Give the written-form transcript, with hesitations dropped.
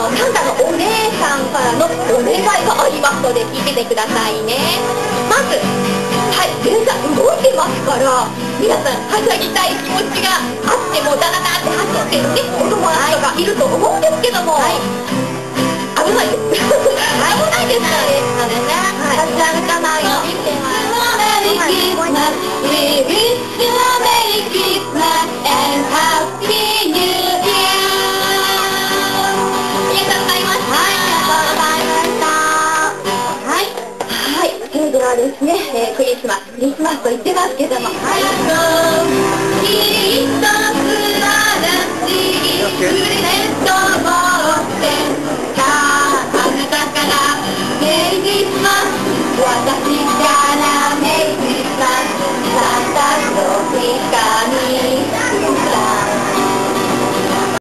サンタのお姉さんからのお願いがありますので聞いててくださいね。まず、はい、電車動いてますから、皆さんはしゃぎたい気持ちがあってもダダダって走ってるね、お友達とかいると思うんですけども、危ないです。危ないですからね。立ち歩かないようにしてます。それではですね、クリスマスと言ってますけども、